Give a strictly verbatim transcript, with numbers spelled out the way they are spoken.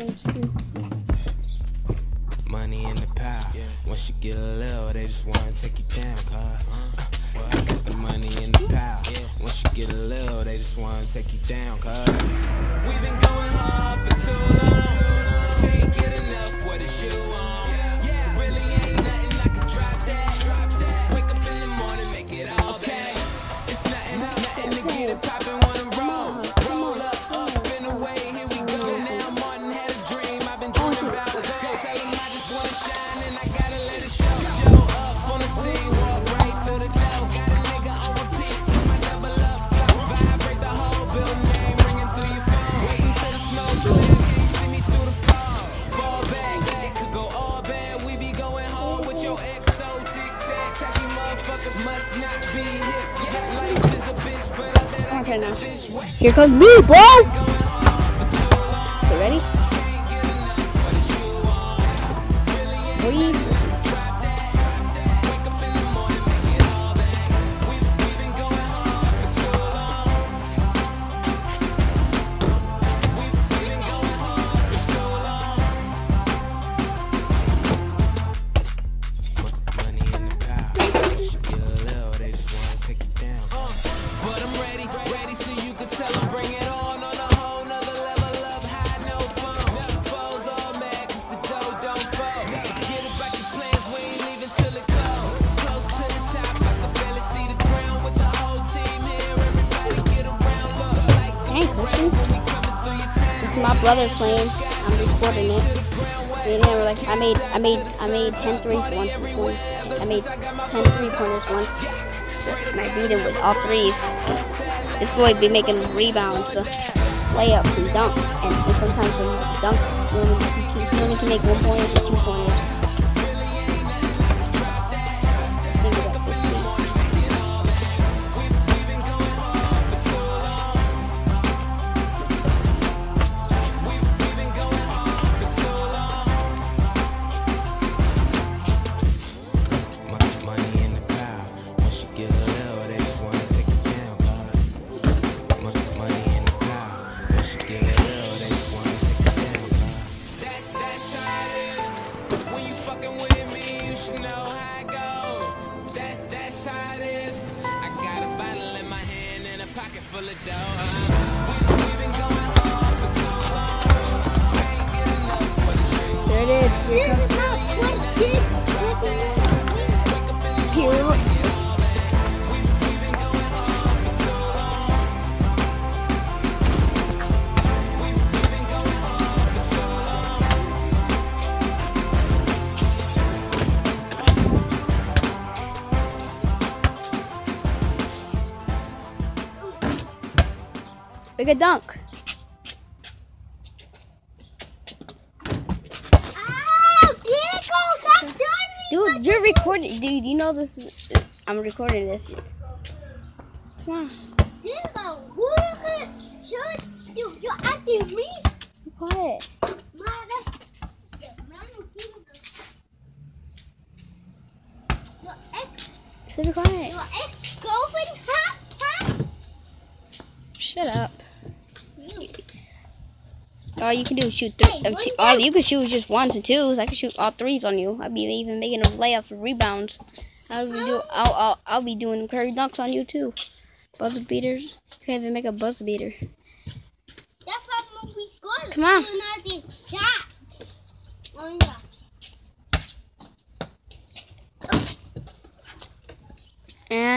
Money in the pile. Yeah. Once you get a little, they just wanna take you down, cuz. Uh, well, I got the money in the pile. Yeah. Once you get a little, they just wanna take you down, cuz. We've been going hard for too long. Can't get enough with a shoe on. Yeah. Really ain't nothing I can drop that. Drop that. Wake up in the morning, make it all okay. It's nothing, nothing to get it poppin', wanna roll. Roll up, up and away, here we go. Now Martin had a dream, I've been dreaming about go. Tell him I just wanna shine and I gotta let it show. Show up on the scene, walk right through the door. Got a nigga on repeat, my double up flow. Vibrate the whole building, name ringing through your phone. Waiting till the smoke clear, you see me through the fall. Fall back, it could go all bad. We be going home with your ex, so tic-tac. Tacky motherfuckers must not be hip. Yeah, life is a bitch, but I bet I Okay, get now. the bitch wet. Here comes me, bro. Okay, ready? Three. But I'm ready, ready so you can tell them bring it on on a whole nother level up high, no phone. Foes all mad cause the dough don't fall. Get about your plans, we ain't leaving till it goes. Close to the top, I can barely see the ground with the whole team here. Everybody get around, look like Hey, Christian. when we coming through your town. This is my brother playing. I'm recording it. Me and him were like, I made, I made, I made ten threes once. Before. I made ten three pointers once, and I beat him with all threes. This boy be making rebounds, so layups and dunk, and, and sometimes some dunk. He only, he only can make one pointers or two pointers. I think he's at fifteen. Money in the pile. Once you get a little, they just wanna take you down, cuz. Money in the pile. Once you get a little, they just wanna take you down, cuz. That's that's how it is. When you fucking with me, you should know how it goes. That's that's how it is. I got a bottle in my hand and a pocket full of dough. We we been going hard for too long. Can't get enough for the shoe. There it is. Here comes Pure. Big a dunk. Dude, you're recording. Dude, you know this is. I'm recording this. Come on. Be quiet. So be quiet. Shut up. All you can do is shoot three. Uh, two, all you can shoot is just ones and twos. I can shoot all threes on you. I'll be even making them layups and rebounds. I'll be do. I'll, I'll I'll be doing curry dunks on you too. Buzzer beaters. Can't even make a buzzer beater. Come on. And